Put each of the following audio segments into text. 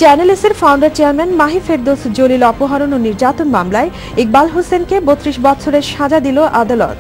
চ্যানেলসের founder chairman Mahi Jalil অপহরণ ও নির্যাতন মামলায় ইকবাল হোসেনকে ৩২ বছরের সাজা দিল আদালত।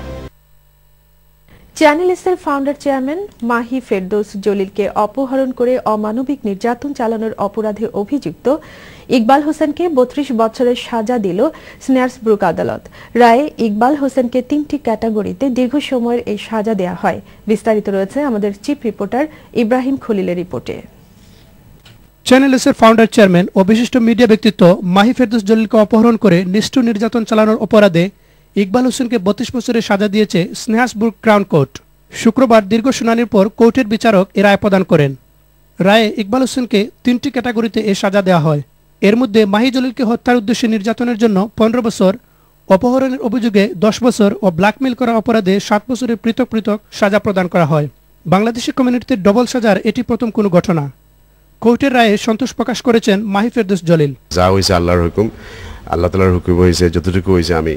চ্যানেলসের ফাউন্ডার চেয়ারম্যান মাহি জলিলকে অপহরণ করে অমানবিক নির্যাতন চালানোর অপরাধে অভিযুক্ত ইকবাল হোসেনকে ৩২ বছরের সাজা দিল স্ন্যারসব্রুক আদালত। রায়ে ইকবাল হোসেনকে ৩টি ক্যাটাগরিতে দীর্ঘ সময়ের এই সাজা দেয়া হয়। বিস্তারিত রয়েছে আমাদের চিফ রিপোর্টার ইব্রাহিম খলিলের রিপোর্টে। চ্যানেলসের ফাউন্ডার চেয়ারম্যান ও বিশিষ্ট মিডিয়া ব্যক্তিত্ব মাহি জলিলকে অপহরণ করে নিষ্ঠুর নির্যাতন চালানোর অপরাধে ইকবাল হোসেনকে ৩২ বছরের সাজা দিয়েছে স্নেহাসবুর্গ ক্রাউন কোর্ট। শুক্রবার দীর্ঘ শুনানির পর কোর্টের বিচারক এ রায় প্রদান করেন। রায়ে ইকবাল হোসেনকে ৩টি ক্যাটাগরিতে এ সাজা দেওয়া হয়। এর মধ্যে মাহি জলিলকে হত্যার উদ্দেশ্যে নির্যাতনের জন্য ১৫ বছর, অপহরণের অভিযোগে ১০ বছর ও ব্ল্যাকমেইল করার অপরাধে ৭ বছরের পৃথক পৃথক সাজা প্রদান করা হয়। বাংলাদেশি কমিউনিটিতে ডবল সাজার এটি প্রথম কোনো ঘটনা। কোর্টের রায়ে সন্তোষ প্রকাশ করেছেন মাহি জলিল। যা হয়েছে আল্লাহর হুকুম, আল্লাহ তাআলার হুকুম হয়েছে, যতটুকু হয়েছে আমি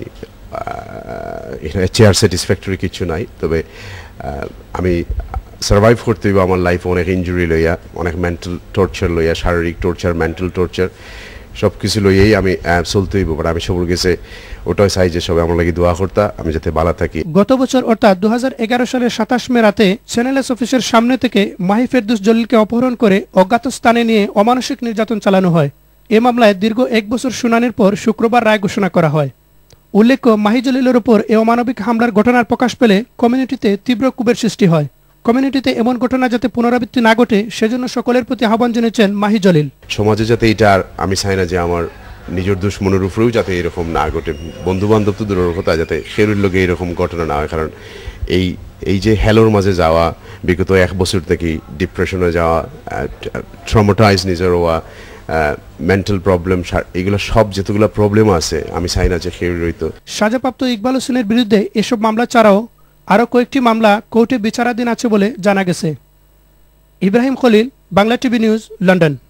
চেয়ার স্যাটিসফ্যাক্টরি কিছু নাই, তবে আমি সার্ভাইভ করতে হইব। আমার লাইফে অনেক ইঞ্জুরি লইয়া, অনেক মেন্টাল টর্চার লইয়া, শারীরিক টর্চার, মেন্টাল টর্চার সব কিছু লইয়াই আমি চলতে হইব। আমি সবর গেছে ওটাই চাই যে সবাই আমার লাগি দোয়া করতা, আমি যাতে ভালো থাকি। গত বছর অর্থাৎ ২০১১ সালের ২৭ মে রাতে চ্যানেলস অফিসের সামনে থেকে মাহি জলিলকে অপহরণ করে অজ্ঞাত স্থানে নিয়ে অমানসিক নির্যাতন চালানো হয়। এ মামলায় দীর্ঘ ১ বছর শুনানির পর শুক্রবার রায় ঘোষণা করা হয়। উল্লেখ্য, মাহি জলিলের উপর এ অমানবিক হামলার ঘটনার প্রকাশ পেলে কমিউনিটিতে তীব্র ক্ষোভের সৃষ্টি হয়। কমিউনিটিতে এমন ঘটনা যাতে পুনরাবৃত্তি না ঘটে সেজন্য সকলের প্রতি আহ্বান জানিয়েছেন মাহি জলিল। সমাজে যাতে এটা আমি চাই না যে আমার নিজের দুশ্মনের উপরেও যাতে এরকম না ঘটে, বন্ধু বান্ধব তো দূরের কথা, যাতে সেরুর লোকে এরকম ঘটনা না হয়। কারণ এই যে হেলোর মাঝে যাওয়া, বিগত ১ বছর থেকে ডিপ্রেশনে যাওয়া, ট্রমাটাইজ নিজের হওয়া, মেন্টাল প্রবলেম, এগুলো সব যতগুলো প্রবলেম আছে আমি চাই না যে সেরুর হইতো। সাজাপ্রাপ্ত ইকবাল হোসেনের বিরুদ্ধে এসব মামলা ছাড়াও আরও কয়েকটি মামলা কোর্টে বিচারাধীন আছে বলে জানা গেছে। Ibrahim Khalil, Bangla TV news, London.